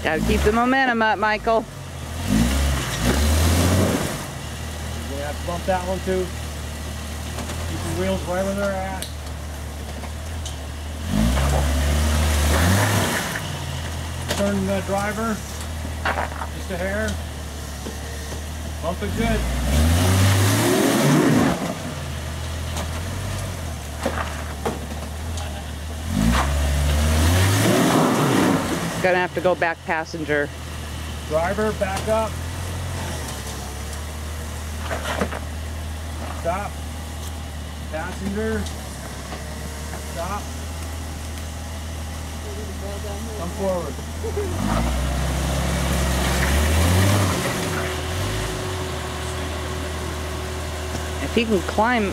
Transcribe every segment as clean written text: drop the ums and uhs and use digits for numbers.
Gotta keep the momentum up, Michael. We're gonna have to bump that one too. Keep the wheels right where they're at. Turn the driver just a hair. Bump it good. Gonna have to go back passenger. Driver, back up. Stop. Passenger. Stop. Come forward. If he can climb,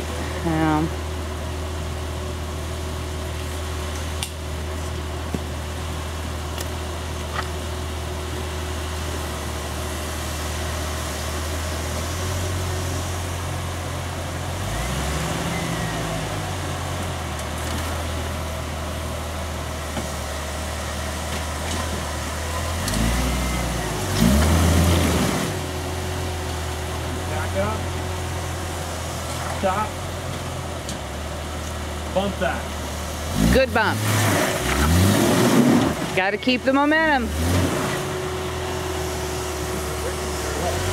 Back up. Stop. Bump that. good bump. Gotta keep the momentum.